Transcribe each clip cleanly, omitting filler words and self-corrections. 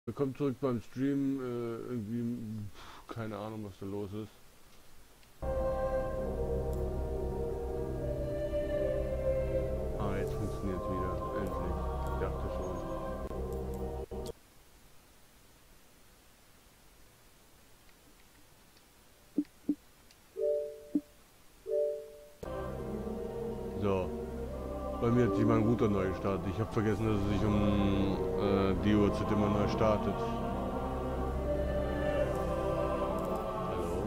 Willkommen zurück beim Stream. Irgendwie, keine Ahnung, was da los ist. Ah, jetzt funktioniert es wieder. Endlich. Ich dachte schon. So. Bei mir hat sich mein Router neu gestartet. Ich habe vergessen, dass es sich um die Uhrzeit immer neu startet. Hallo?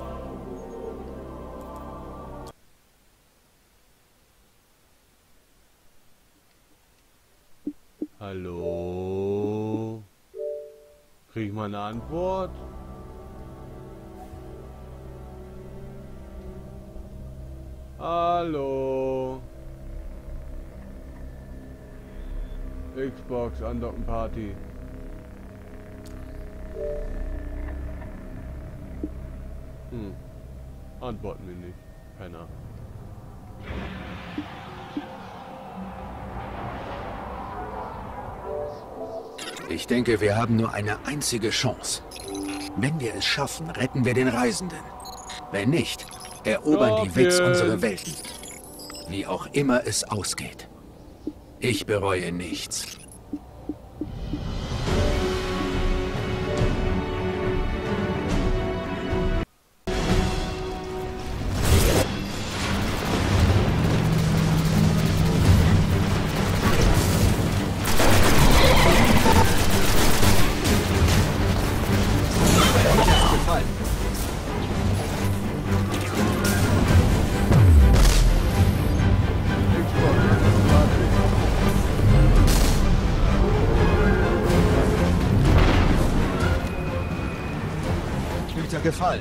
Hallo? Krieg ich mal eine Antwort? Hallo? Xbox Andocken Party. Antworten wir nicht. Keiner. Ich denke, wir haben nur eine einzige Chance. Wenn wir es schaffen, retten wir den Reisenden. Wenn nicht, erobern die Wix unsere Welten. Wie auch immer es ausgeht. Ich bereue nichts. Gefallen.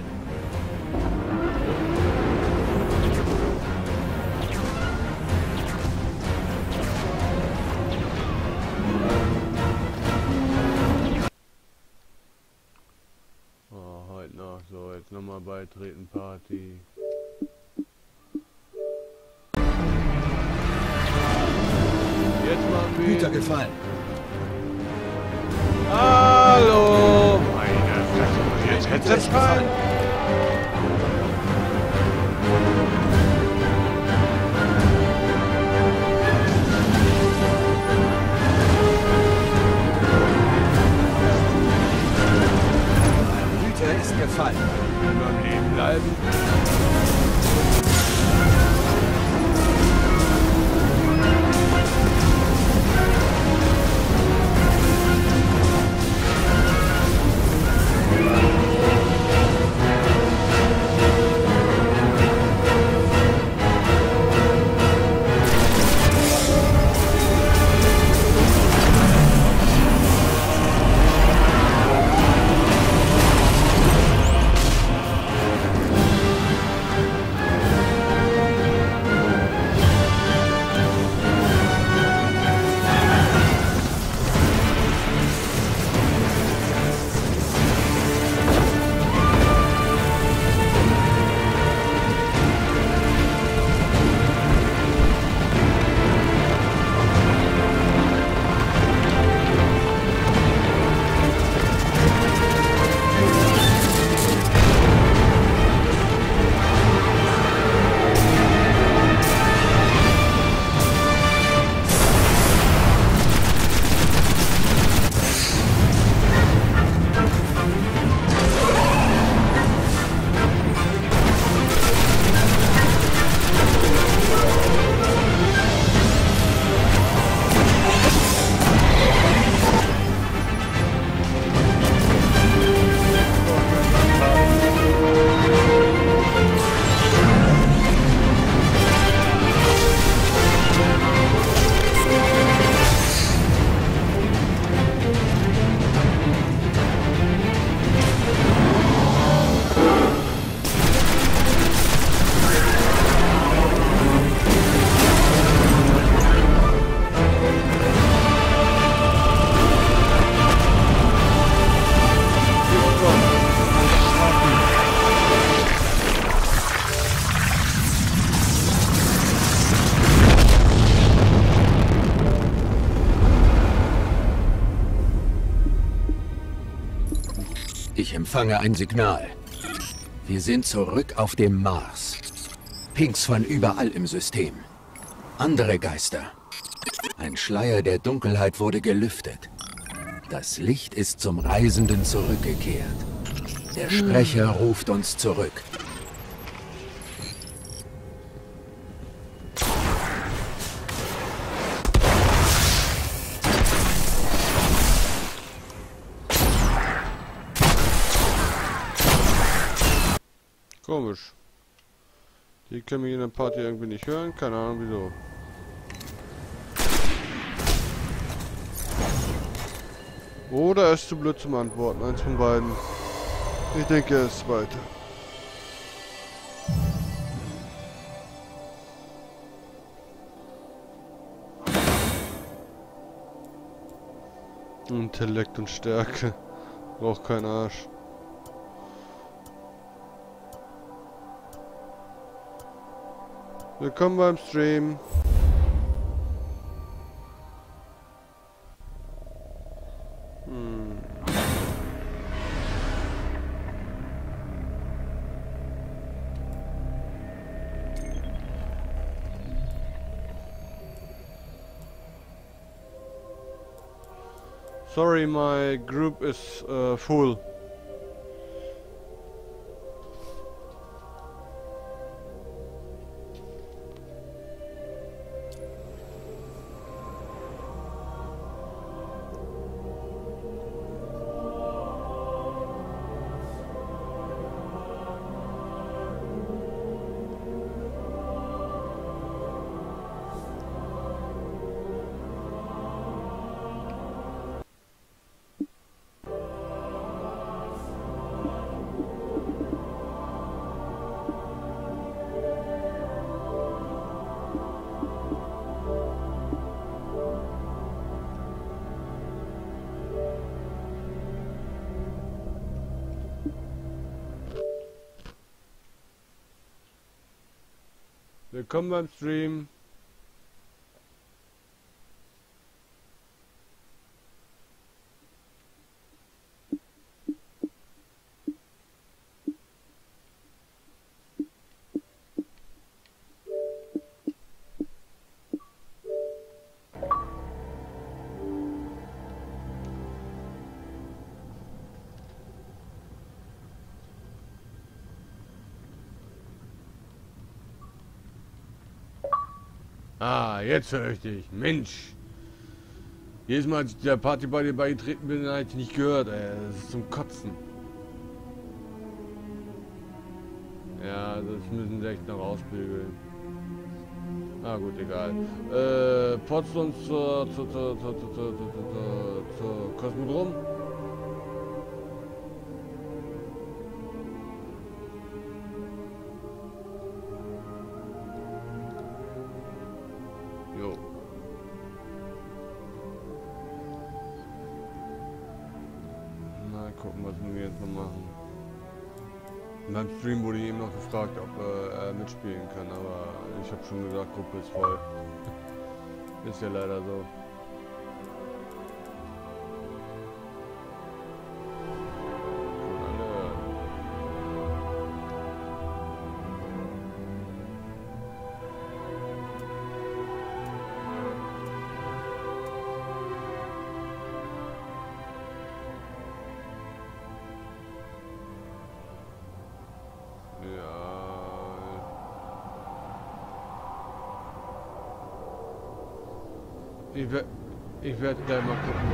Oh, heute noch. So, jetzt nochmal beitreten Party. Jetzt machen wir... Güter gefallen. Hallo! Meine Fresse, jetzt Headset fallen! Güter ist gefallen. Immer am Leben bleiben. Ich empfange ein Signal. Wir sind zurück auf dem Mars. Pings von überall im System. Andere Geister. Ein Schleier der Dunkelheit wurde gelüftet. Das Licht ist zum Reisenden zurückgekehrt. Der Sprecher ruft uns zurück. Komisch. Die können mich in der Party irgendwie nicht hören. Keine Ahnung wieso. Oder er ist zu blöd zum Antworten. Eins von beiden. Ich denke, er ist weiter. Intellekt und Stärke. Braucht kein Arsch. Willkommen beim Stream. Sorry, my group is full. Willkommen beim Stream. Ah, jetzt höre ich dich. Mensch. Jedes Mal, als ich der Party bei dir beigetreten bin, habe ich dich nicht gehört, ey. Das ist zum Kotzen. Ja, das müssen sie echt noch ausbügeln. Ah, gut, egal. Potzt uns zur Kosmodrom. Jo. Mal gucken, was wir jetzt noch machen. Beim Stream wurde eben noch gefragt, ob er mitspielen kann, aber ich habe schon gesagt, Gruppe ist voll. Ist ja leider so. Ich werde gleich mal gucken,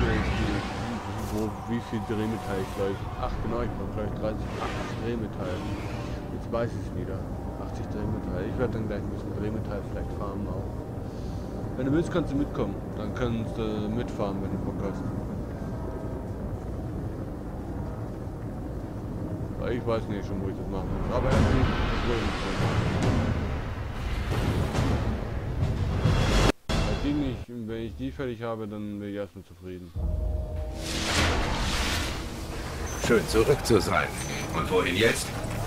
wie viel Drehmetall ich gleich. Ach genau, ich brauche gleich 80 Drehmetall. Jetzt weiß ich es wieder. 80 Drehmetall. Ich werde dann gleich ein bisschen Drehmetall vielleicht farmen auch. Wenn du willst, kannst du mitkommen. Dann kannst du mitfahren, wenn du Bock hast. Weil ich weiß nicht schon, wo ich das machen muss. Aber erst nicht. Wenn ich die fertig habe, dann bin ich erstmal zufrieden. Schön zurück zu sein. Und wohin jetzt?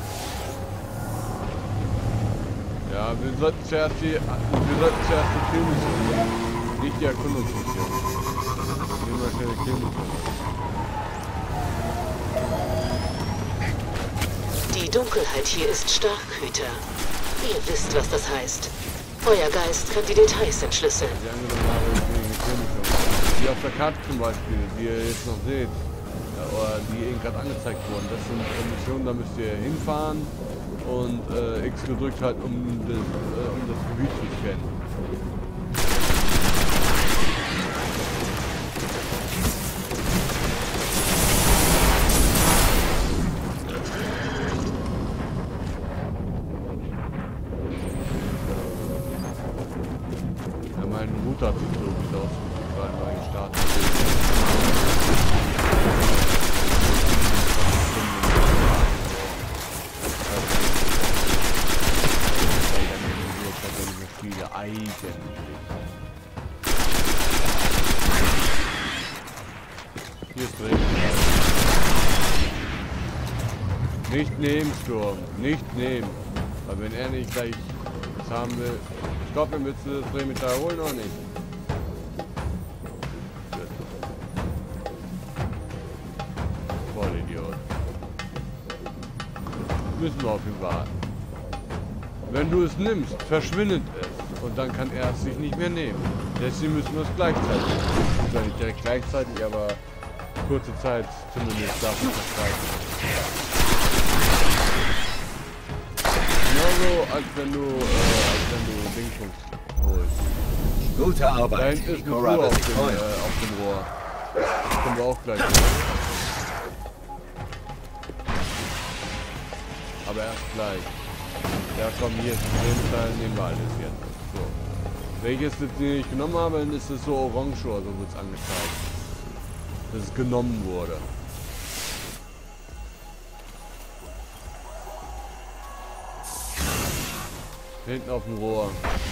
Ja, wir sollten zuerst die Killmission machen. Nicht die Erkundungsmission. Nehmen wir schnell die Killmission. Dunkelheit hier ist Starkhüter. Ihr wisst, was das heißt. Euer Geist kann die Details entschlüsseln. Die angenommen habe, ist wegen Königschaft. Wie auf der Karte zum Beispiel, die ihr jetzt noch seht. Oder die eben gerade angezeigt wurden. Das sind Missionen, da müsst ihr hinfahren und X gedrückt halt, um das Gebiet zu scannen. Ja, mein Router hat sich so gut aus, gerade mal gestartet. Eigentlich. Hier ist drin. Nicht nehmen, Sturm. Nicht nehmen. Weil wenn er nicht gleich das haben will. Ich glaube, wir müssen das Drehmetall holen oder nicht. Vollidiot. Müssen wir auf ihn warten. Wenn du es nimmst, verschwindet es. Und dann kann er es sich nicht mehr nehmen. Deswegen müssen wir es gleichzeitig. Zwar nicht direkt gleichzeitig, aber kurze Zeit zumindest darf es verstreichen. Genauso als wenn du Dingsbums holst. Gute Da Arbeit. hinten ist eine Truhe auf dem Rohr. Das kommen wir auch gleich hin. Aber erst gleich. Ja komm, hier ist ein Drehmetall, nehmen wir alles jetzt. So. Welches jetzt nicht genommen habe, dann ist es so orange oder so wird es angezeigt. Dass es genommen wurde. Hinten auf dem Rohr.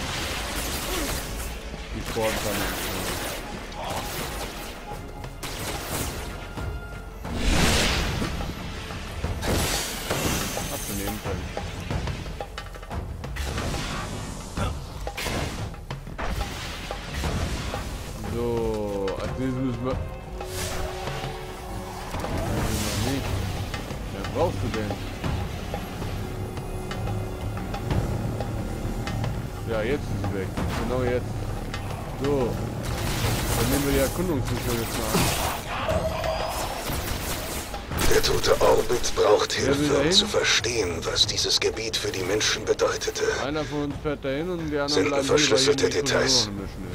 Die Sportkanne. Abzunehmen können. So, als nächstes müssen wir... Noch nicht. Wer brauchst du denn? Ja, jetzt ist sie weg. Genau jetzt. So. Dann nehmen wir die Erkundungsmission jetzt mal an. Der tote Orbit braucht Hilfe, um zu verstehen, was dieses Gebiet für die Menschen bedeutete. Einer von uns fährt dahin und die anderen Sind bleiben verschlüsselte hier, weil hier die Details. Mission ist.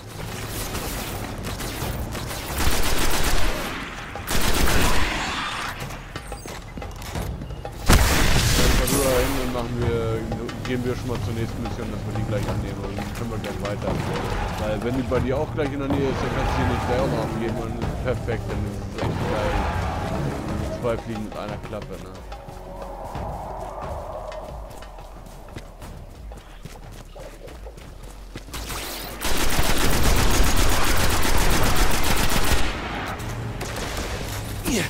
Gehen wir schon mal zur nächsten Mission, dass wir die gleich annehmen und dann können wir gleich weiter. Weil wenn die bei dir auch gleich in der Nähe ist, dann kannst du hier nicht selber noch abgeben und das ist perfekt, dann ist es echt geil. Zwei Fliegen mit einer Klappe, ne? Yeah.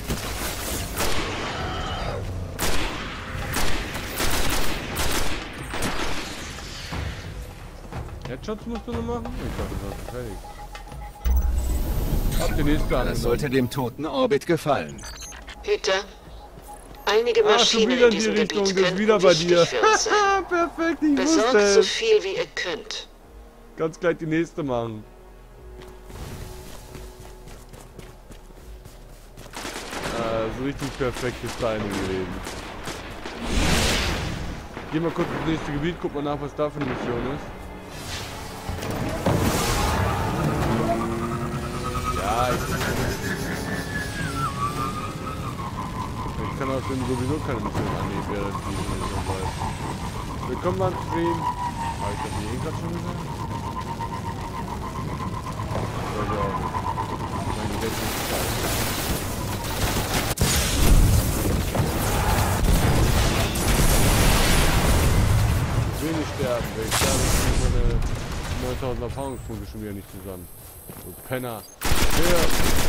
Headshots musst du noch machen? Ich dachte, das ist fertig. Habt ihr nächste angenommen. Das sollte dem toten Orbit gefallen. Hüter, einige schon Maschinen wieder in diesem die Richtung, Gebiet das ist könnten wieder bei wichtig dir. für uns sein. Perfekt, ich Besorgt wusste so es. viel, wie ihr könnt. Ganz gleich die nächste machen. So richtig perfektes Timing gewesen. Geh mal kurz ins nächste Gebiet, guck mal nach, was da für eine Mission ist. Ja, ich kann aus dem sowieso keine Mission annehmen, während die Mission läuft. Willkommen beim Stream. Habe ich das hier gerade schon gesagt? Weiß ich auch nicht. Mein Gedächtnis ist falsch. Ich will nicht sterben, weil ich sterbe, meine 9000 Erfahrungspunkte schon wieder nicht zusammen. So Penner. Ja.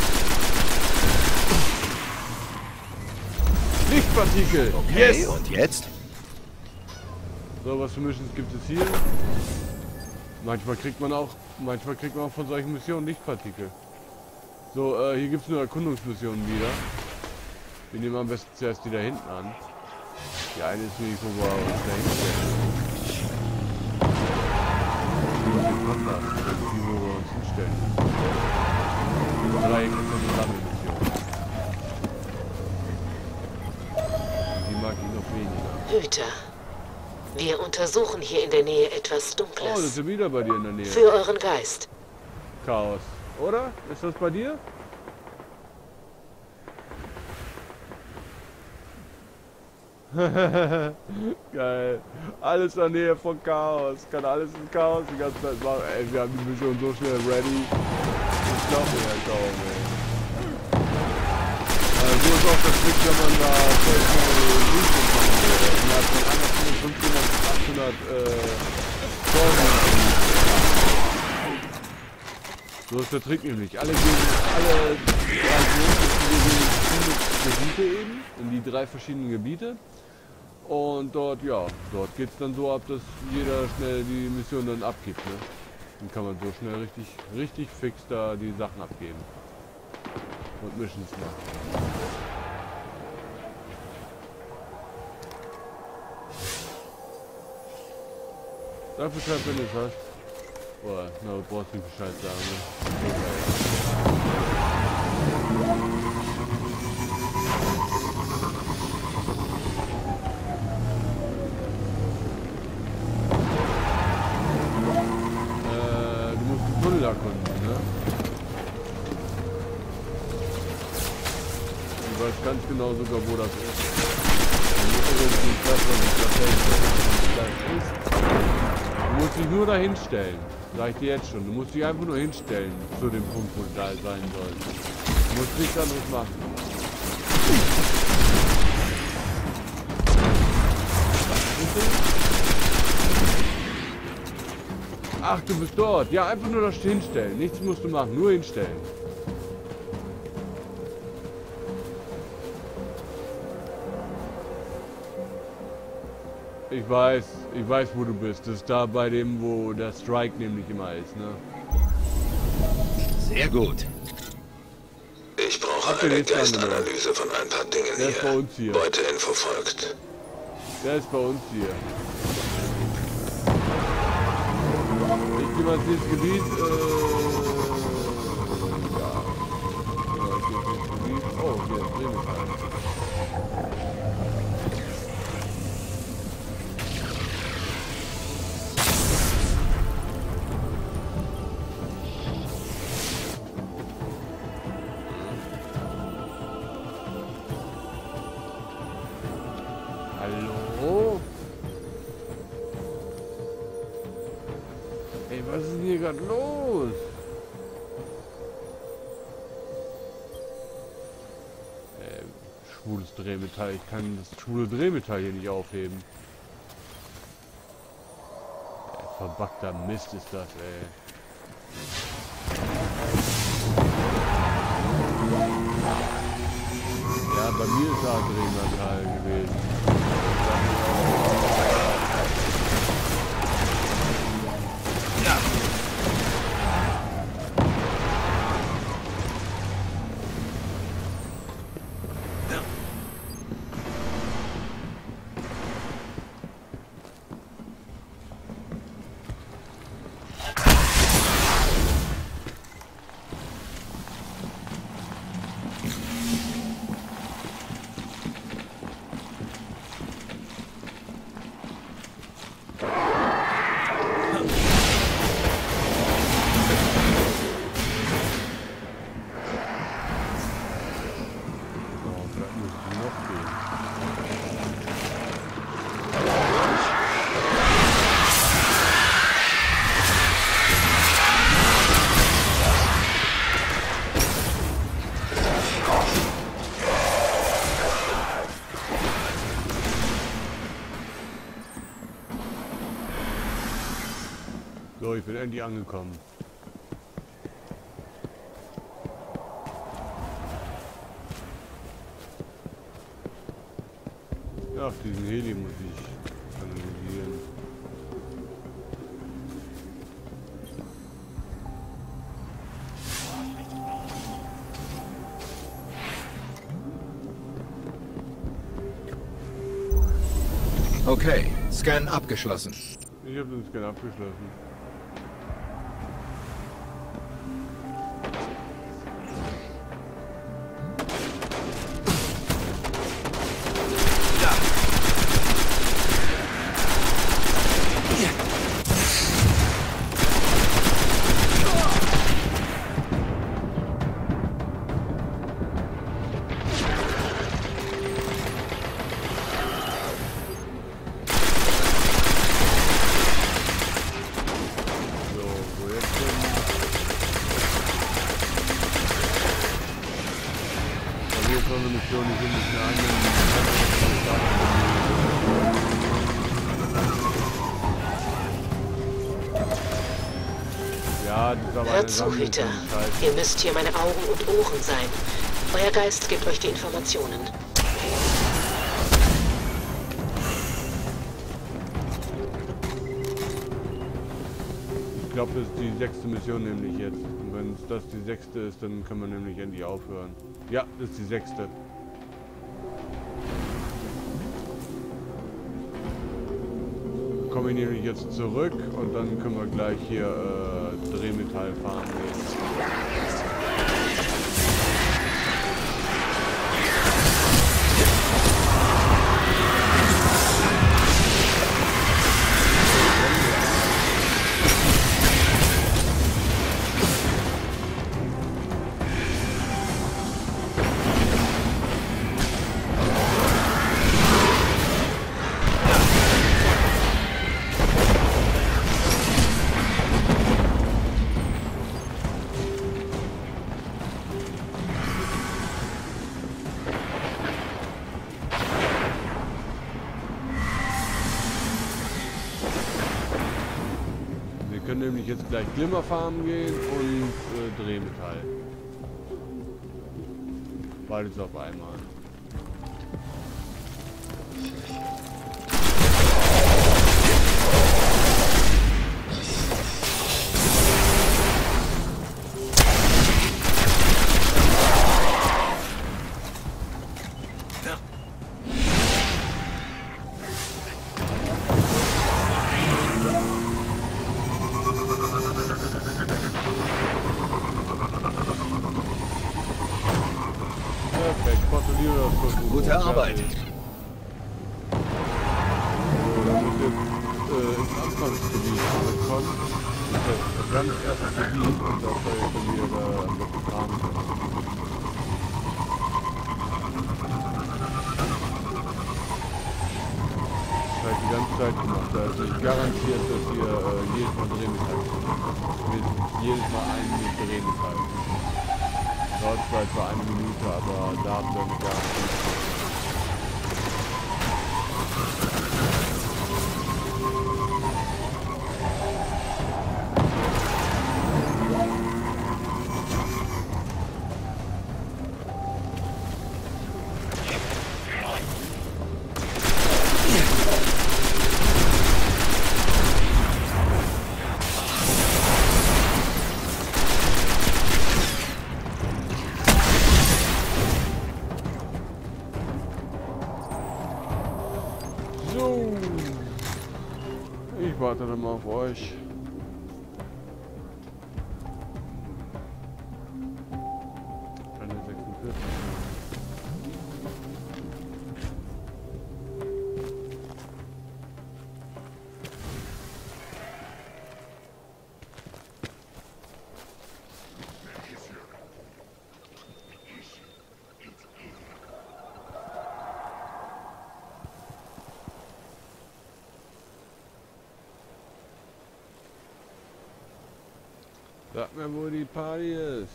Lichtpartikel! Okay, Yes! und jetzt? So, was für Missions gibt es hier? Manchmal kriegt man auch von solchen Missionen Lichtpartikel. So, hier gibt es nur Erkundungsmissionen wieder. Wir nehmen am besten zuerst die da hinten an. Die eine ist nicht, wo wir uns da hinstellen. Den Kompass, die, wo wir uns hinstellen. Die Dreieck ist eine Sammelmission. Die mag ich noch weniger. Hüter, wir untersuchen hier in der Nähe etwas Oh, das Dunkles. ist ja wieder bei dir in der Nähe. Für euren Geist. Chaos, oder? Ist das bei dir? Geil. Alles in der Nähe von Chaos. Kann alles in Chaos die ganze Zeit machen. Ey, wir haben die Mission so schnell ready. Ich glaube mir ja kaum, ey. So ist auch der Trick, wenn man da voll schnell Mission machen würde. Innerhalb von einer Stunde 500 bis 800 Torben. So ist der Trick nämlich. Alle 3 Gebiete eben, in die 3 verschiedenen Gebiete. Und dort, ja, dort geht es dann so ab, dass jeder schnell die Mission dann abgibt. Ne? Dann kann man so schnell richtig fix da die Sachen abgeben. Und Missions machen. Sag Bescheid, wenn du es hast. Boah, na, du brauchst nicht Bescheid sagen, ne? Du musst den Tunnel erkunden, ne? Ich weiß ganz genau sogar, wo das ist. Du musst dich nur dahin stellen. Sag ich dir jetzt schon. Du musst dich einfach nur hinstellen zu dem Punkt, wo du da sein sollst. Du musst nichts anderes machen. Ach, du bist dort. Ja, einfach nur das hinstellen. Nichts musst du machen. Nur hinstellen. Ich weiß, wo du bist. Das ist da bei dem, wo der Strike nämlich immer ist, ne? Sehr gut. Ich brauche eine Geistanalyse von ein paar Dingen Der ist bei uns hier. Beuteinfo folgt. Der ist bei uns hier. Ich gehe mal ins Gebiet, ja. Ich gehe ins Gebiet. Oh, hier ist Brementhal. Hallo? Ey, was ist denn hier gerade los? Schwules Drehmetall. Ich kann das schwule Drehmetall hier nicht aufheben. Verbackter Mist ist das, ey. Ja, bei mir ist da Drehmetall gewesen. So, ich bin endlich angekommen. Ach, diesen Heli muss ich analysieren. Okay, Scan abgeschlossen. Ich habe den Scan abgeschlossen. Hört zu, Hüter. Ihr müsst hier meine Augen und Ohren sein. Euer Geist gibt euch die Informationen. Ich glaube, das ist die 6. Mission nämlich jetzt. Und wenn das die 6. ist, dann können wir nämlich endlich aufhören. Ja, das ist die 6. Komme ich nämlich jetzt zurück und dann können wir gleich hier Drehmetall fahren gehen. Wir können nämlich jetzt gleich Glimmer farmen gehen und Drehmetall. Beides auf einmal. Gute Arbeit. So, dann muss jetzt ins Anfangsgebiet ankommen. Das ist das ganz erste Gebiet und da soll ich dann wieder am besten fahren können. Das habe ich die ganze Zeit gemacht. Also ich garantiert, dass ihr jedes Mal Drehmetall kriegt. Jedes Mal einen Drehmetall. Dauert zwar etwa 1 Minute, aber da habt ihr eine Garantie. So, ich warte dann mal auf euch. Eine 46. Sag mir, wo die Party ist.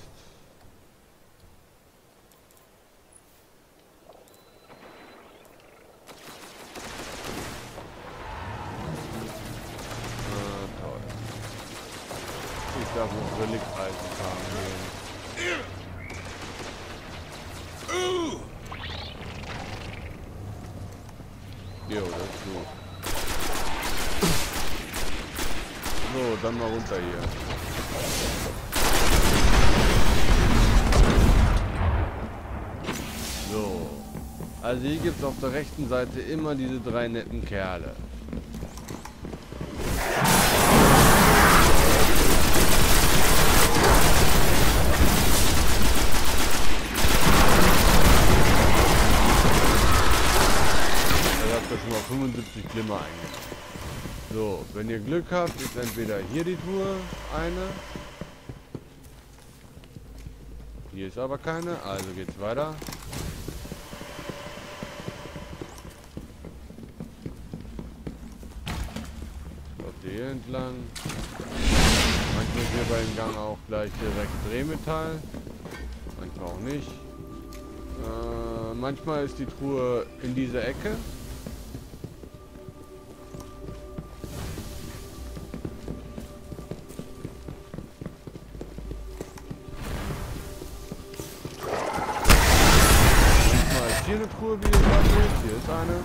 Ah, toll. Ich darf noch Relikteisen fahren gehen. Jo, das ist gut. So, dann mal runter hier. So. Also hier gibt es auf der rechten Seite immer diese 3 netten Kerle. Da habt ihr schon mal 75 Glimmer eingenommen. So, wenn ihr Glück habt, ist entweder hier die Truhe eine. Hier ist aber keine, also geht's weiter. Hier entlang. Manchmal ist hier beim Gang auch gleich direkt Drehmetall. Manchmal auch nicht. Manchmal ist die Truhe in dieser Ecke. Manchmal ist hier eine Truhe, wie ihr gerade seht. Hier ist eine.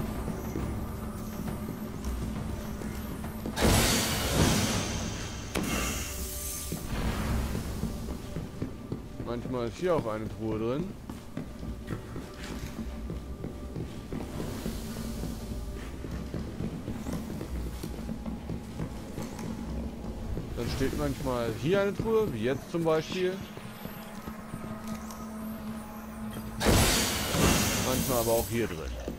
Manchmal ist hier auch eine Truhe drin. Dann steht manchmal hier eine Truhe, wie jetzt zum Beispiel. Manchmal aber auch hier drin.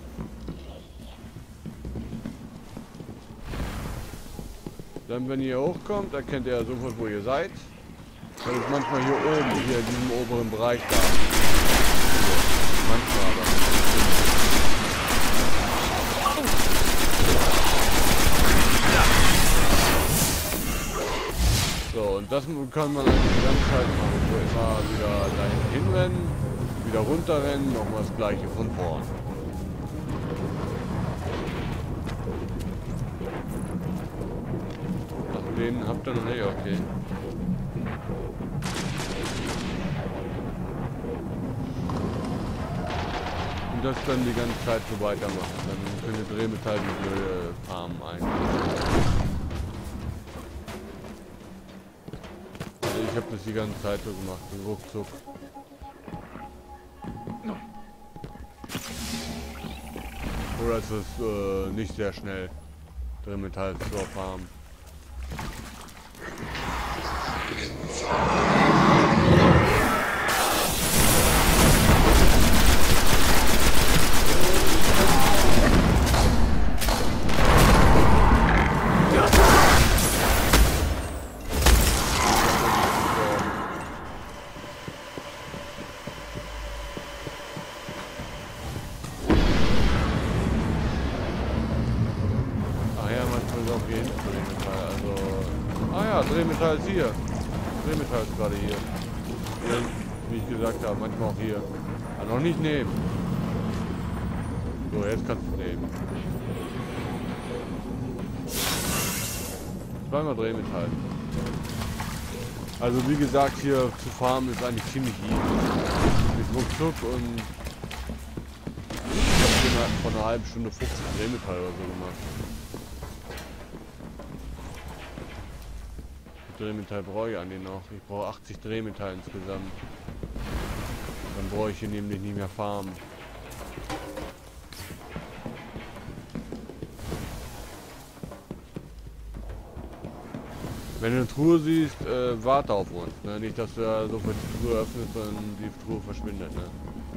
Dann, wenn ihr hochkommt, erkennt ihr sofort, wo ihr seid. Das ist manchmal hier oben, hier in diesem oberen Bereich da. Manchmal aber. So, und das kann man eigentlich die ganze Zeit machen. So immer wieder dahin hinrennen, wieder runterrennen, nochmal das gleiche von vorn. Ach, den habt ihr noch nicht, okay. Das dann die ganze Zeit so weitermachen. Dann könnt ihr Drehmetall die blöde Farmen ein. Also ich habe das die ganze Zeit so gemacht, ruckzuck. Oder ist es nicht sehr schnell, Drehmetall zu farmen. Drehmetall ist hier. Drehmetall ist gerade hier. Hier. Wie ich gesagt habe, manchmal auch hier. Aber noch nicht nehmen. So, jetzt kannst du nehmen. Zweimal Drehmetall. Also wie gesagt, hier zu farmen ist eigentlich ziemlich easy. Mit ruckzuck und ich habe vor einer halben Stunde 50 Drehmetall oder so gemacht. Drehmetall brauche ich an den noch. Ich brauche 80 Drehmetall insgesamt. Dann brauche ich hier nämlich nicht mehr farmen. Wenn du eine Truhe siehst, warte auf uns. Ne? Nicht, dass du da sofort die Truhe öffnest und die Truhe verschwindet. Ne?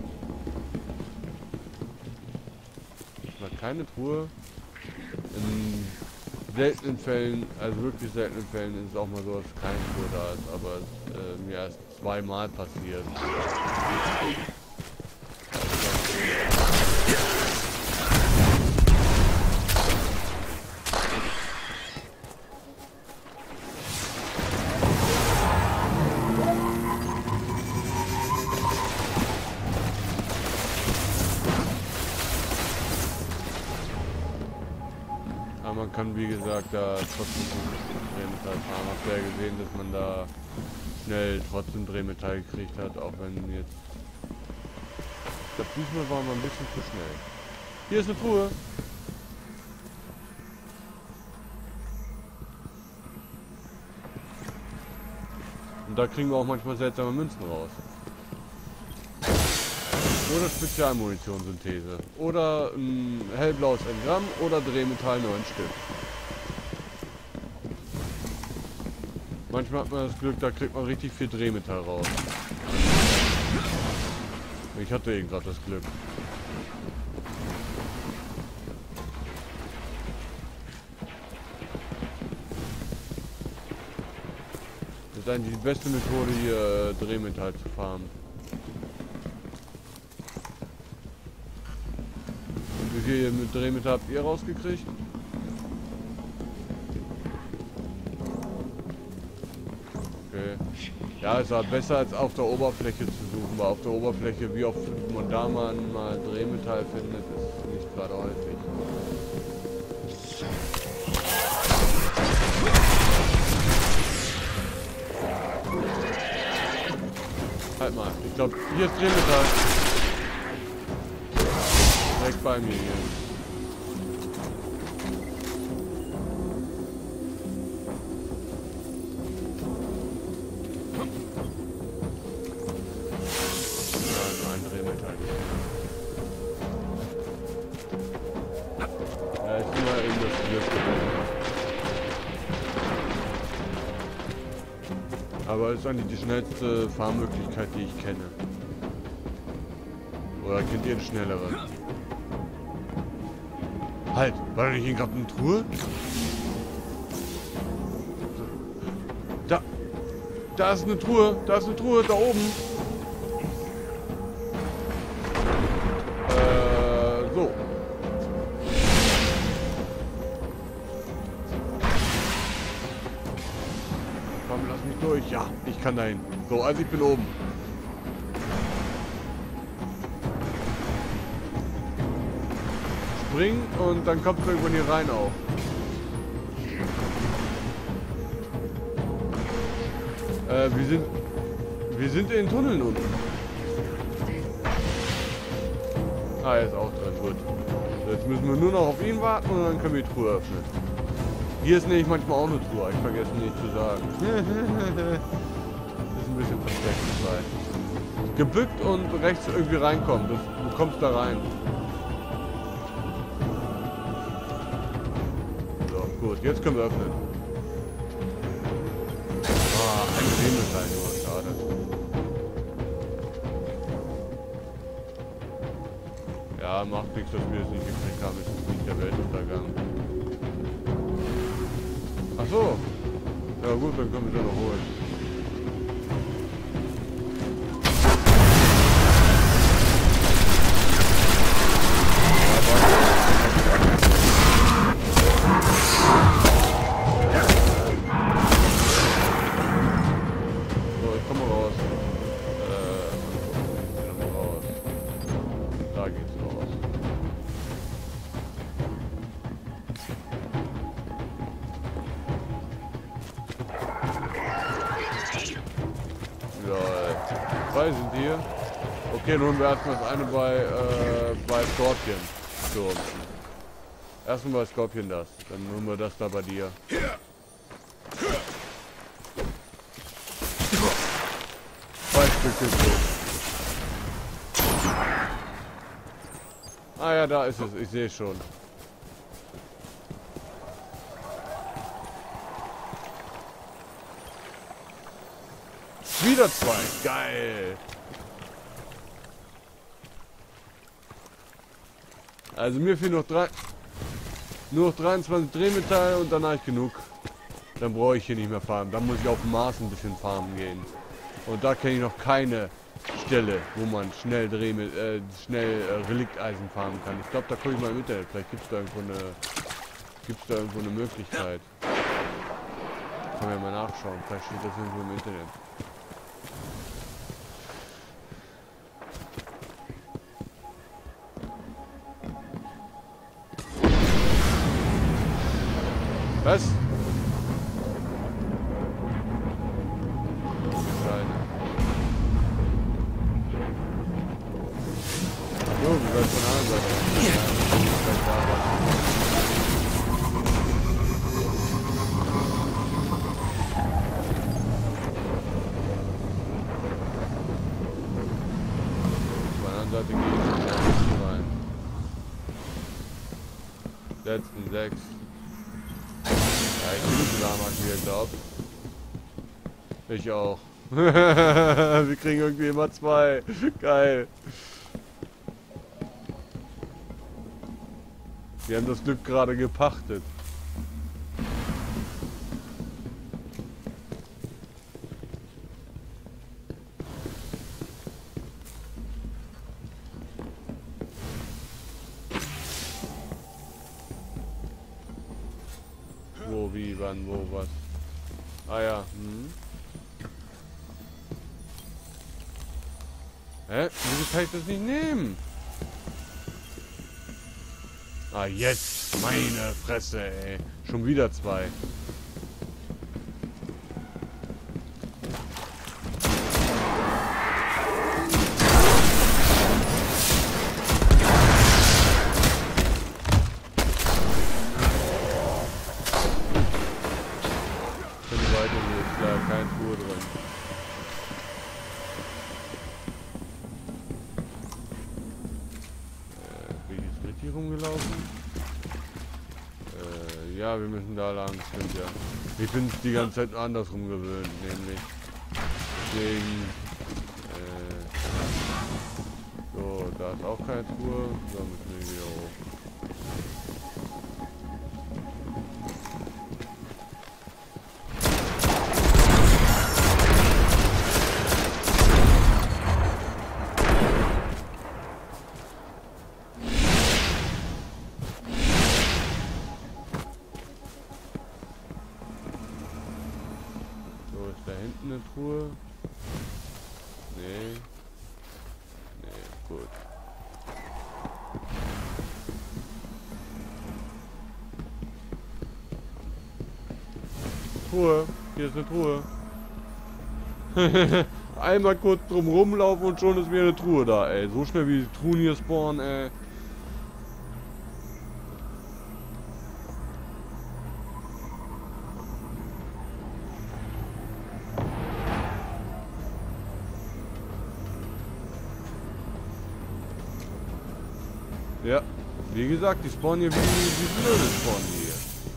Ich mag keine Truhe. In seltenen Fällen, also wirklich seltenen Fällen, ist es auch mal so, dass keine Truhe da ist, aber es mir erst zweimal passiert. Man kann, wie gesagt, da trotzdem Drehmetall fahren. Habt ihr ja gesehen, dass man da schnell trotzdem Drehmetall gekriegt hat, auch wenn jetzt... Ich glaube, diesmal war man ein bisschen zu schnell. Hier ist eine Truhe. Und da kriegen wir auch manchmal seltsame Münzen raus. Oder Spezialmunitionssynthese. Oder ein hellblaues Engramm oder Drehmetall 9 Stück. Manchmal hat man das Glück, da kriegt man richtig viel Drehmetall raus. Ich hatte eben gerade das Glück. Das ist eigentlich die beste Methode hier, Drehmetall zu farmen. Und wie viel mit Drehmetall habt ihr rausgekriegt? Okay. Ja, es war besser als auf der Oberfläche zu suchen, weil auf der Oberfläche, wie oft man da mal Drehmetall findet, ist nicht gerade häufig. Halt mal, ich glaube, hier ist Drehmetall. Direkt bei mir hier. Aber es ist eigentlich die schnellste Fahrmöglichkeit, die ich kenne. Oder kennt ihr eine schnellere? Halt, war da nicht hier gerade eine Truhe? Da ist eine Truhe, da oben. So. Komm, lass mich durch. Ja, ich kann dahin. So, also ich bin oben. Springen und dann kommt es irgendwann hier rein auch. Wir sind in den Tunneln unten. Ah, er ist auch drin, gut. Jetzt müssen wir nur noch auf ihn warten und dann können wir die Truhe öffnen. Hier ist nämlich manchmal auch eine Truhe, ich vergesse nicht zu sagen. Das ist ein bisschen versteckt dabei. Gebückt und rechts irgendwie reinkommen, du kommst da rein. So, gut, jetzt können wir öffnen. Ein Drehmetall nur, schade. Ja, macht nichts, dass wir es nicht gekriegt haben, es ist nicht der Weltuntergang. Ach so. Ja gut, dann können wir es ja noch holen. Zwei sind hier. Okay, nun wir erstmal das eine bei Scorpion. So. Erstmal bei Scorpion das. Dann holen wir das da bei dir. Zwei Stück ist so. Ah ja, da ist es. Ich sehe schon. Wieder zwei. Geil. Also mir fehlen nur noch 23 Drehmetall und dann habe ich genug. Dann brauche ich hier nicht mehr farmen. Dann muss ich auf dem Mars ein bisschen farmen gehen. Und da kenne ich noch keine Stelle, wo man schnell Relikteisen farmen kann. Ich glaube, da gucke ich mal im Internet. Vielleicht gibt es da irgendwo eine Möglichkeit. Können wir mal nachschauen. Vielleicht steht das irgendwo im Internet. Was? Jo, wie weit von der anderen Seite? Von der anderen Seite rein. Letzten 6. Ja, ich bin nicht Lama hier, glaub. Ich auch. Wir kriegen irgendwie immer 2. Geil. Wir haben das Glück gerade gepachtet. Wo, wie, wann, wo, was. Ah ja. Hä? Wieso kann ich das nicht nehmen? Ah, jetzt! Meine Fresse, ey. Schon wieder 2. Kein Tour drin. Bin ich jetzt richtig rumgelaufen? Ja, wir müssen da lang, stimmt ja. Ich bin die ganze Zeit andersrum gewöhnt, nämlich. Deswegen. So, da ist auch keine Tour. So müssen wir wieder hoch. Da hinten eine Truhe. Nee. Nee, gut. Truhe. Hier ist eine Truhe. Einmal kurz drum rumlaufen und schon ist wieder eine Truhe da, ey. So schnell wie die Truhen hier spawnen, ey. Ja, wie gesagt, die spawnen hier wie blöde spawnen hier.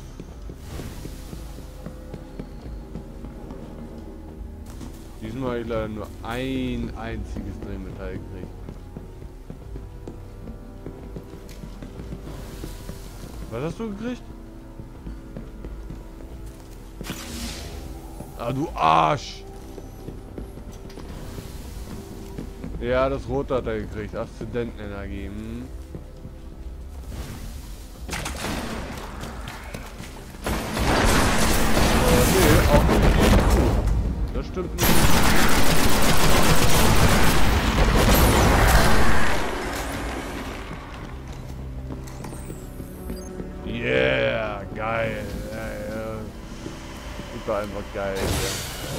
Diesmal habe ich leider nur ein einziges Drehmetall gekriegt. Was hast du gekriegt? Ah, du Arsch! Ja, das Rote hat er gekriegt. Aszendentenenergie. Hm. Nee, auch nicht. Das stimmt nicht. Yeah, geil. Ja. Super einfach geil. Ja.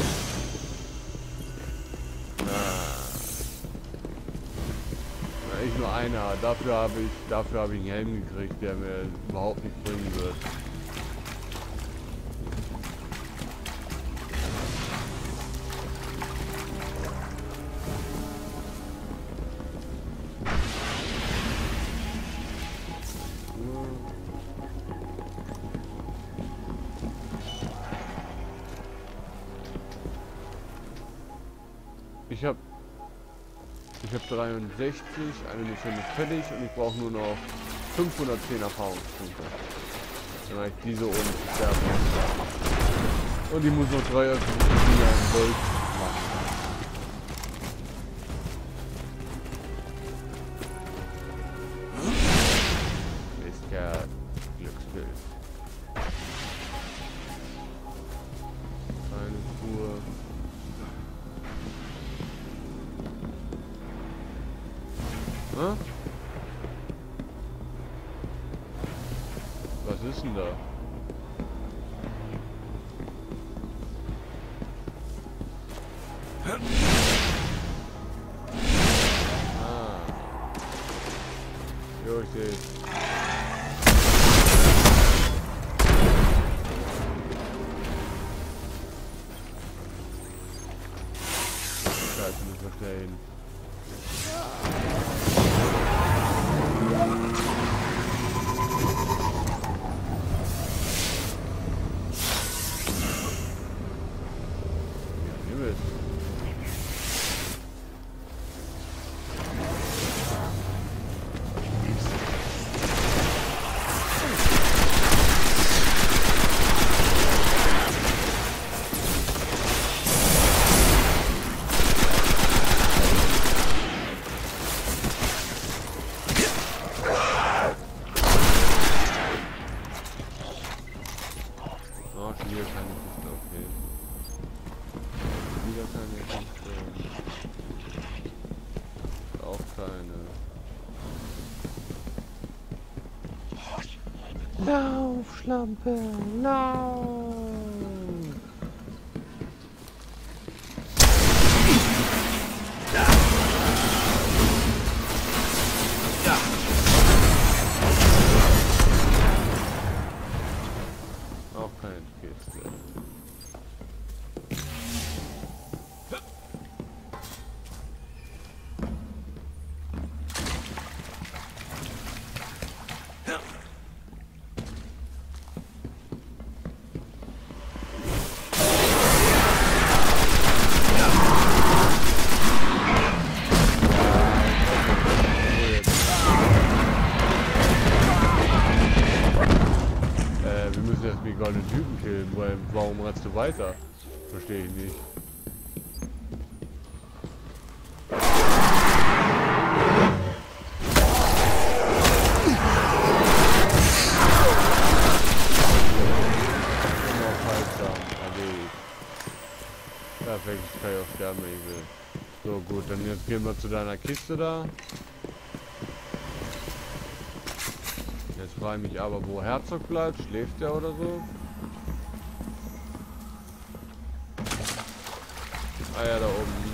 Ich nur einer. Dafür habe ich einen Helm gekriegt, der mir überhaupt nichts bringen wird. Ich habe 63, eine Mission ist fertig und ich brauche nur noch 510 Erfahrungspunkte. Dann habe ich diese und sterben. Und ich muss noch 3 öffentliche Dinge in Gold machen. Ist ja Glücksbild. Eine Truhe. Was ist denn da? Ah. Jo, ich sehe es. Scheiße, müssen wir schnell hin. Lauf, Schlampe, lauf! Auch kein Kiste. Wir müssen erst die goldenen Typen killen, weil warum rennst du weiter? Verstehe ich nicht. Perfekt, ich kann ja auch sterben, wenn ich will. So gut, dann jetzt gehen wir zu deiner Kiste da. Jetzt frage ich mich aber, wo Herzog bleibt. Schläft der oder so? Ah ja, da oben.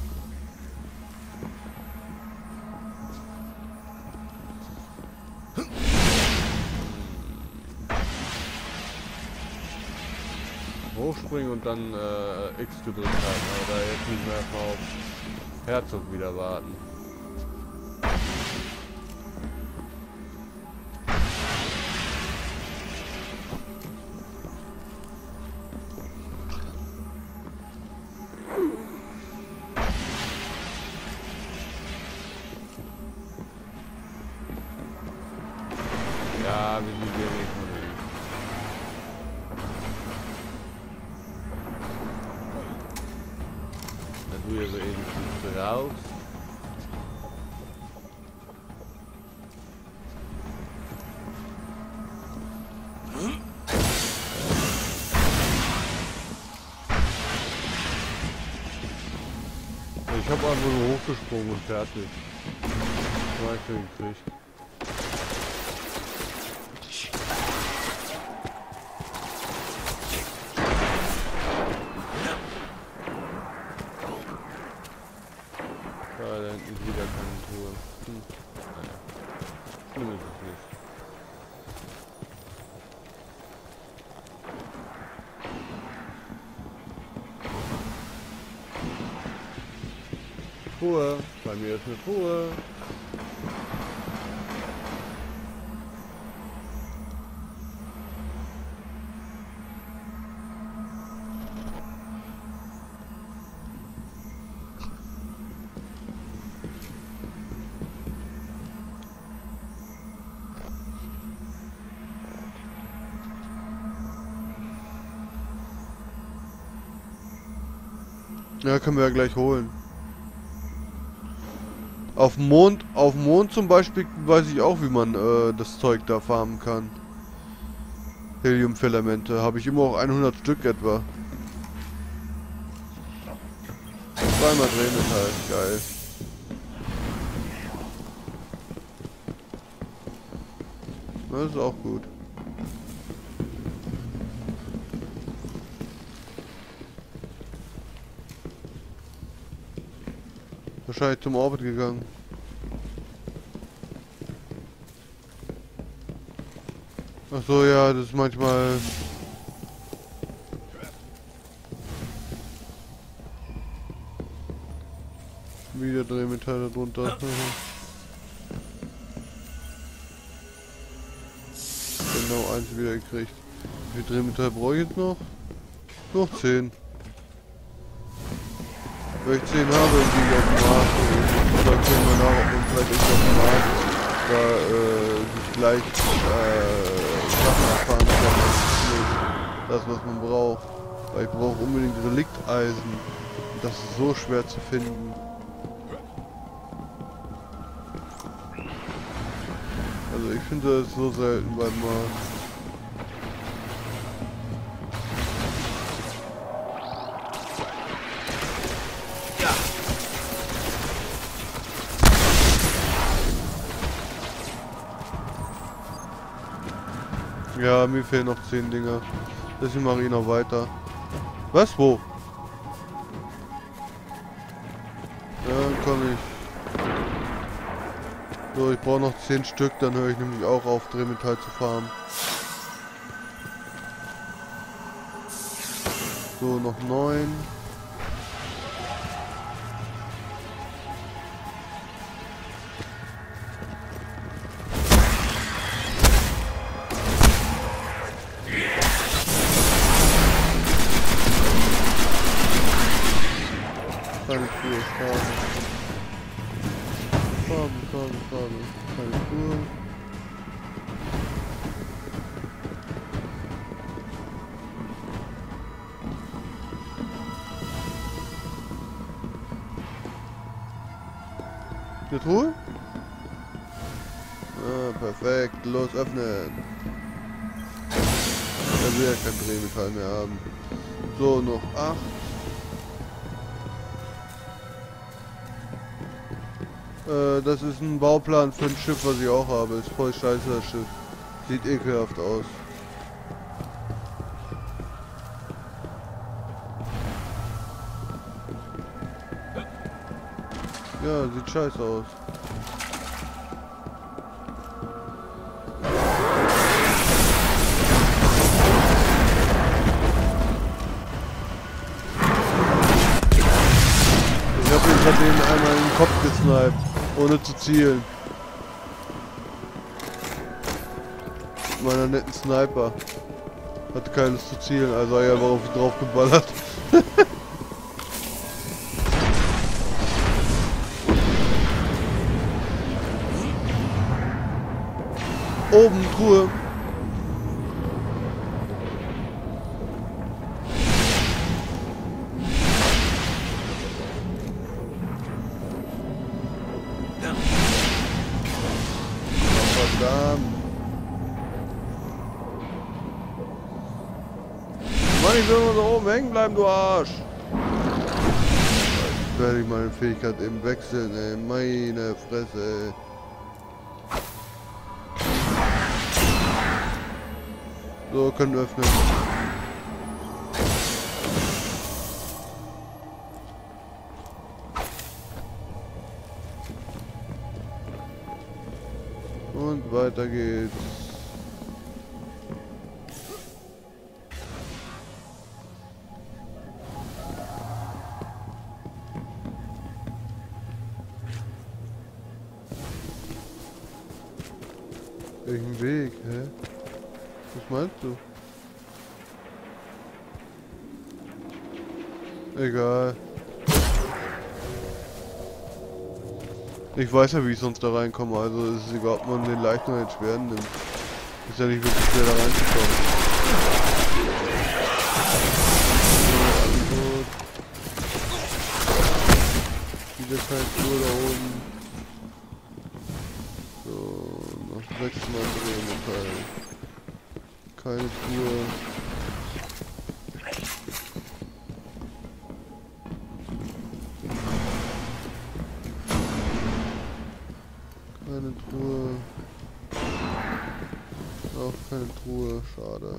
Hochspringen und dann X gedrückt haben, aber da jetzt nicht mehr erstmal auf Herzog wieder warten. Ja, wir sind hier nicht mehr. Dann tue ich so eben raus. Ich habe einfach nur hochgesprungen und fertig. Mal gekriegt. Da hinten ist wieder keine Truhe. Naja. Schlimm ist es nicht. Truhe. Bei mir ist eine Truhe. Ja, können wir ja gleich holen. Auf dem Mond zum Beispiel weiß ich auch, wie man das Zeug da farmen kann. Heliumfilamente. Habe ich immer auch 100 Stück etwa. Zweimal Drehmetall. Geil. Das ist auch gut. Wahrscheinlich zum Orbit gegangen. Ach so, ja, das ist manchmal... Wieder Drehmetall darunter. Genau, eins wieder gekriegt. Wie viel Drehmetall brauche ich jetzt noch? Noch 10. Wenn ich 10 habe, dann gehe ich auf den Markt. Dann können wir nach, ob man vielleicht echt auf den Markt da sich gleich Sachen erfahren kann. Das, was man braucht. Weil ich brauche unbedingt Relikteisen. Und das ist so schwer zu finden. Also ich finde das so selten beim Markt. Ja, mir fehlen noch 10 Dinger. Deswegen mache ich noch weiter. Was? Wo? Ja, dann komme ich. So, ich brauche noch 10 Stück, dann höre ich nämlich auch auf, Drehmetall zu farmen. So, noch 9. Keine Truhe, schade. Schade. Keine Truhe. Eine Truhe? Ah, perfekt. Los, öffnen. Er will ja kein Drehmetall mehr haben. So, noch 8. Das ist ein Bauplan für ein Schiff, was ich auch habe. Ist voll scheiße, das Schiff. Sieht ekelhaft aus. Ja, sieht scheiße aus. Ich hab den einmal in den Kopf gesniped, ohne zu zielen. Mit meiner netten Sniper. Hatte keine Lust zu zielen, also er war auf ihn drauf geballert. Oben, Truhe. Verdammt. Mann, ich will nur da oben hängen bleiben, du Arsch. Jetzt werde ich meine Fähigkeit eben wechseln, ey. Meine Fresse, ey. So, können wir öffnen. Und weiter geht's. Welchen Weg, hä? Was meinst du? Egal. Ich weiß ja, wie ich sonst da reinkomme, also ist es egal, ob man den leichten oder den schweren nimmt. Ist ja nicht wirklich schwer da reinzukommen. Wieder kein Tour da oben. So, noch 6 Mal Drehmetall. Keine Tour. Keine Truhe. Auch keine Truhe, schade.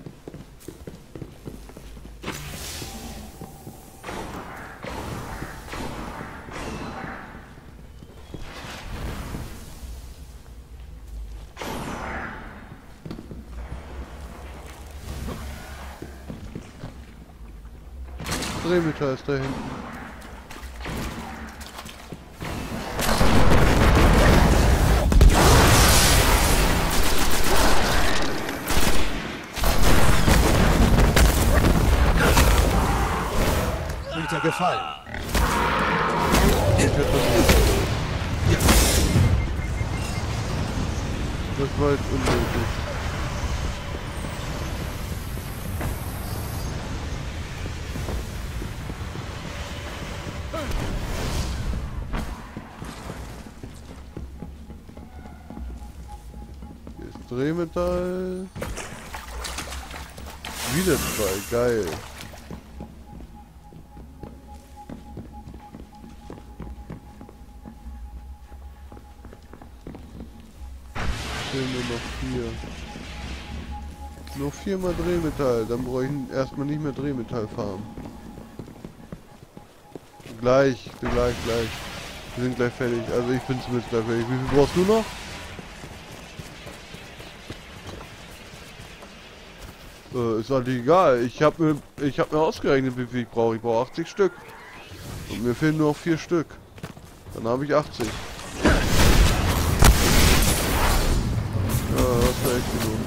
Drehmetall ist da hinten. Gefallen. Das war jetzt unnötig. Hier ist Drehmetall. Wieder 2, geil. Nur noch 4. Noch 4-mal Drehmetall, dann brauche ich erstmal nicht mehr Drehmetall farmen. Gleich, gleich. Wir sind gleich fertig. Also ich bin zumindest gleich fertig. Wie viel brauchst du noch? Ist eigentlich egal. Ich hab mir ausgerechnet, wie viel ich brauche. Ich brauche 80 Stück. Und mir fehlen nur noch 4 Stück. Dann habe ich 80. Ja, das wäre echt genug.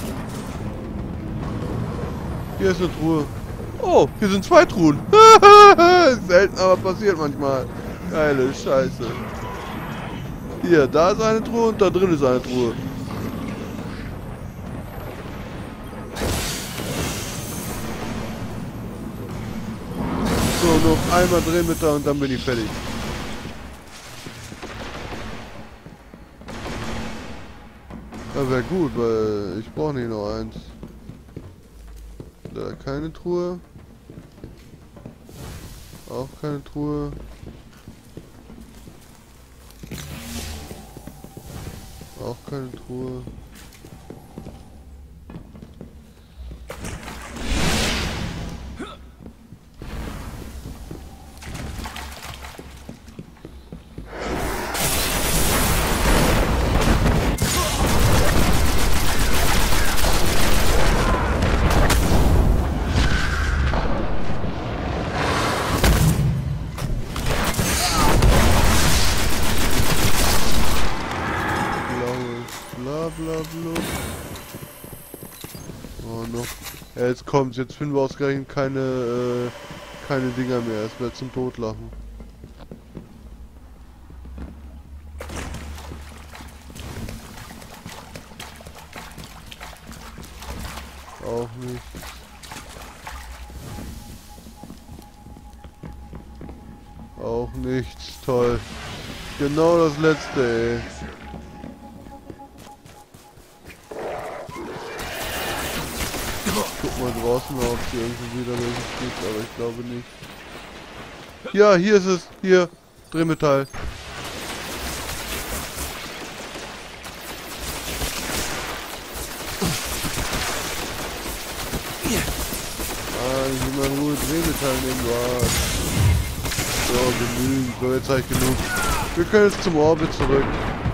Hier ist eine Truhe. Oh, hier sind 2 Truhen. Selten, aber passiert manchmal. Geile Scheiße. Hier, da ist eine Truhe und da drin ist eine Truhe. So, noch einmal Drehmetall und dann bin ich fertig. Das wäre gut, weil ich brauche nicht noch eins. Da keine Truhe. Auch keine Truhe. Auch keine Truhe. Oh, noch. Ja, jetzt kommt's. Jetzt finden wir ausgerechnet keine Dinger mehr. Es wird zum Totlachen. Auch nicht. Auch nichts. Toll. Genau das letzte, ey. Guck mal draußen, ob es irgendwie wieder welches gibt, aber ich glaube nicht. Ja, hier ist es. Hier. Drehmetall. Ah, ich will mal in Ruhe Drehmetall nehmen, du Arsch. So, genügend. So, jetzt habe ich genug. Wir können jetzt zum Orbit zurück.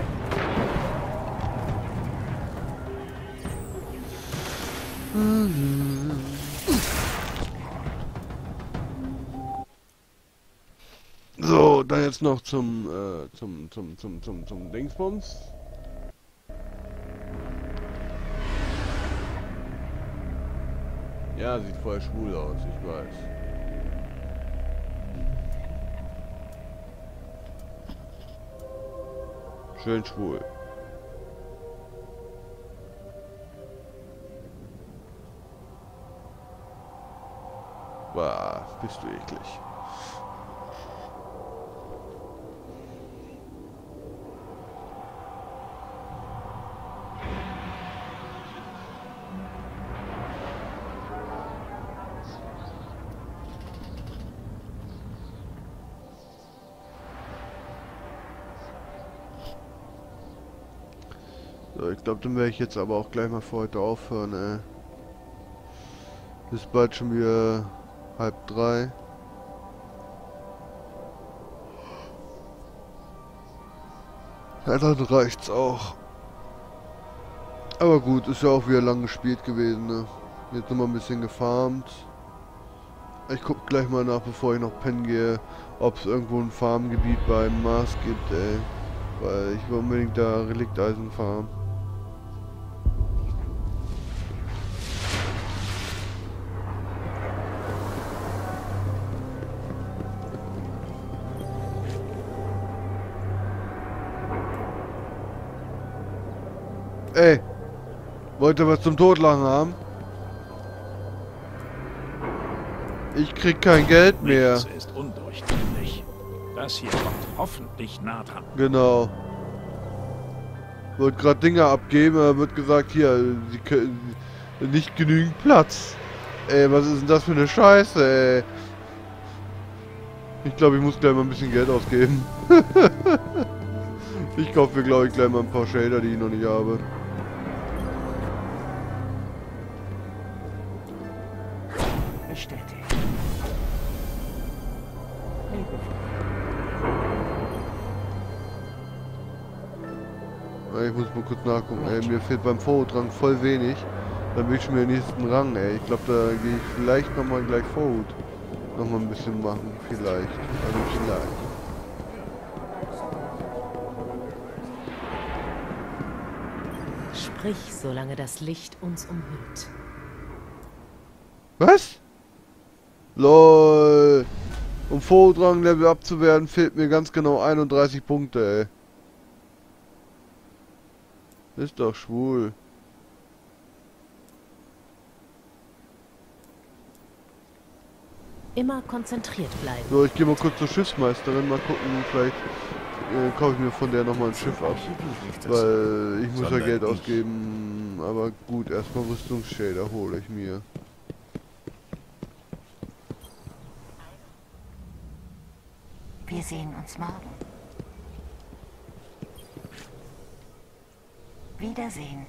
So, dann jetzt noch zum Dingsbums. Ja, sieht voll schwul aus, ich weiß. Schön schwul. Bah, bist du eklig. So, ich glaube, dann werde ich jetzt aber auch gleich mal für heute aufhören, ey. Ist bald schon wieder 2:30. Ja, dann reicht's auch. Aber gut, ist ja auch wieder lang gespielt gewesen, ne? Jetzt nochmal ein bisschen gefarmt. Ich guck gleich mal nach, bevor ich noch pennen gehe, ob es irgendwo ein Farmgebiet beim Mars gibt, ey. Weil ich will unbedingt da Relikteisen farmen. Ey, wollt ihr was zum Totlachen haben? Ich krieg kein Geld mehr. Das ist undurchdringlich. Das hier kommt hoffentlich nah dran. Genau. Wird gerade Dinge abgeben, da wird gesagt, hier, sie können nicht genügend Platz. Ey, was ist denn das für eine Scheiße, ey? Ich glaube, ich muss gleich mal ein bisschen Geld ausgeben. Ich kaufe mir, glaube ich, gleich mal ein paar Shader, die ich noch nicht habe. Ich muss mal kurz nachgucken, ey. Mir fehlt beim Vorhutrang voll wenig. Dann will ich mir den nächsten Rang, ey. Ich glaube, da gehe ich vielleicht nochmal gleich Vorhut nochmal ein bisschen machen. Vielleicht. Also vielleicht. Sprich, solange das Licht uns umhüllt. Was? LOL. Um Vorhutrang-Level abzuwerten, fehlt mir ganz genau 31 Punkte, ey. Ist doch schwul. Immer konzentriert bleiben. So, ich gehe mal kurz zur Schiffsmeisterin, mal gucken, vielleicht kaufe ich mir von der nochmal ein Schiff ab. Weil ich muss ja Geld ausgeben, aber gut, erstmal Rüstungsschäder hole ich mir. Wir sehen uns morgen. Wiedersehen.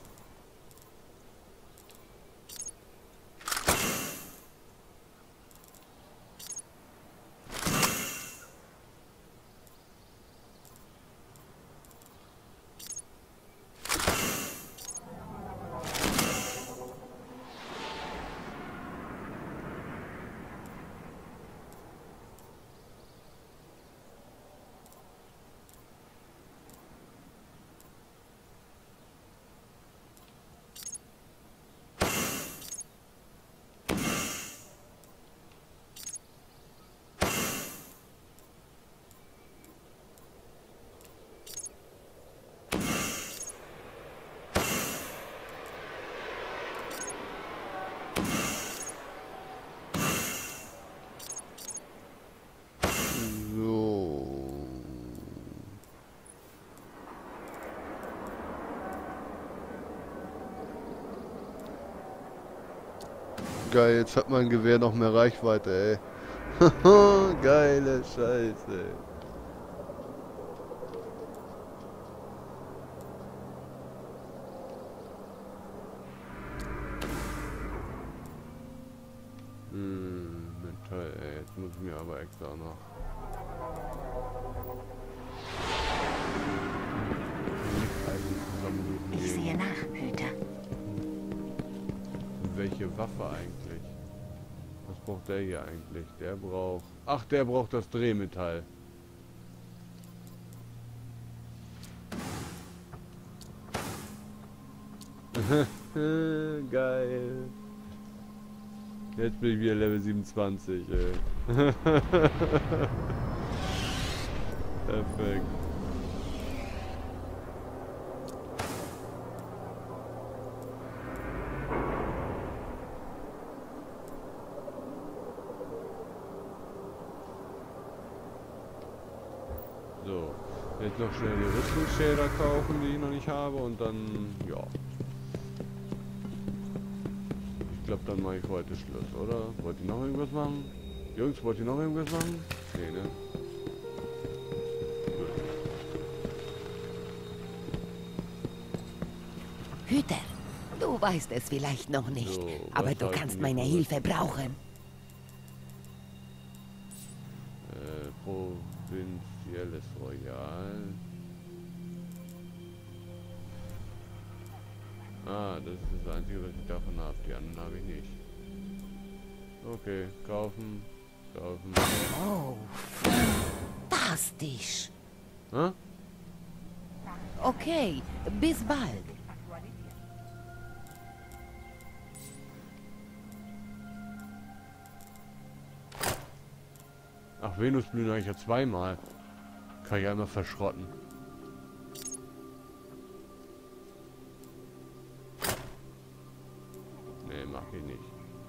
Geil, jetzt hat mein Gewehr noch mehr Reichweite, ey. Geile Scheiße, ey. Toll, ey. Jetzt muss ich mir aber extra noch... Ich sehe nach, Hüter. Welche Waffe eigentlich? Was braucht der hier eigentlich? Der braucht... Ach, der braucht das Drehmetall. Geil. Jetzt bin ich wieder Level 27, ey. Perfekt. So, jetzt noch schnell die Rüstungsschäder kaufen, die ich noch nicht habe, und dann, ja. Ich glaube, dann mache ich heute Schluss, oder? Wollt ihr noch irgendwas machen? Jungs, wollt ihr noch irgendwas machen? Nee, ne? Hüter, du weißt es vielleicht noch nicht, So, aber du kannst meine Hilfe brauchen. Provinzielles Royal. Ah, das ist das Einzige, was ich davon habe. Die anderen habe ich nicht. Okay, kaufen, kaufen. Oh, fantastisch. Hä? Okay, bis bald. Ach, Venusblühen habe ich ja zweimal. Kann ich einmal verschrotten. Nee, mach ich nicht.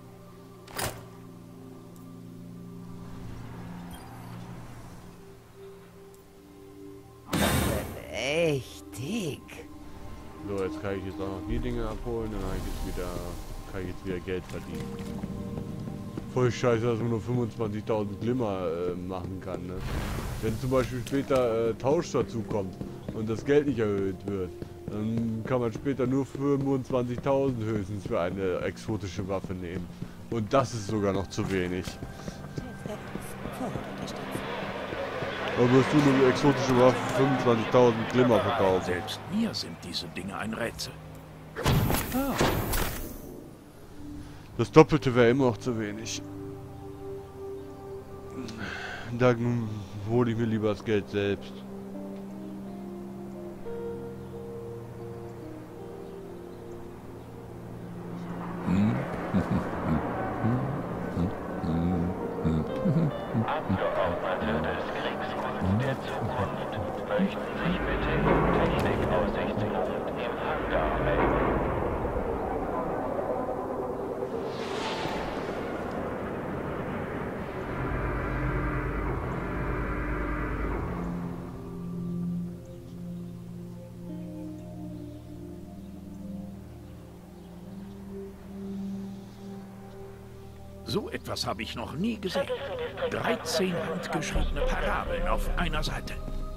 Echt dick. So, jetzt kann ich jetzt auch noch die Dinge abholen, dann habe ich jetzt wieder, kann ich jetzt wieder Geld verdienen. Voll scheiße, dass man nur 25.000 Glimmer machen kann, ne? Wenn zum Beispiel später Tausch dazu kommt und das Geld nicht erhöht wird, dann kann man später nur 25.000 höchstens für eine exotische Waffe nehmen. Und das ist sogar noch zu wenig. Aber wirst du eine exotische Waffe für 25.000 Glimmer verkaufen. Selbst mir sind diese Dinge ein Rätsel. Das Doppelte wäre immer noch zu wenig. Dann hole ich mir lieber das Geld selbst. Abgeordnete des Kriegskunst der Zukunft möchten sich bitte im Technikaussichtspunkt im Hangar melden. So etwas habe ich noch nie gesehen. 13 handgeschriebene Parabeln auf einer Seite.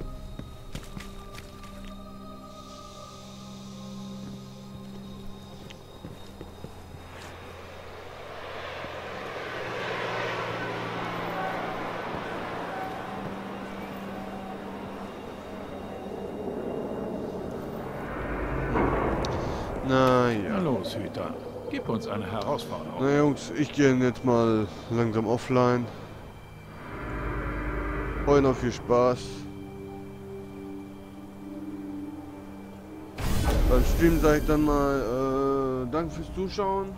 Na ja. Na los, Hüter. Gib uns eine Herausforderung. Na Jungs, ich gehe jetzt mal langsam offline. Euch noch viel Spaß. Beim Stream sage ich dann mal danke fürs Zuschauen.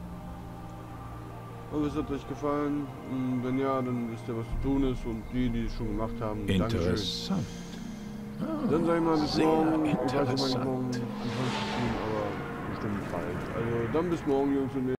Und es hat euch gefallen. Und wenn ja, dann wisst ihr, was zu tun ist. Und die es schon gemacht haben, Dankeschön. Interessant. Dann sage ich mal bis Sehr morgen. Ich weiß nicht, wann ich interessant. morgen anfangen zu streamen, aber bestimmt bald. Also dann bis morgen, Jungs und Mädels.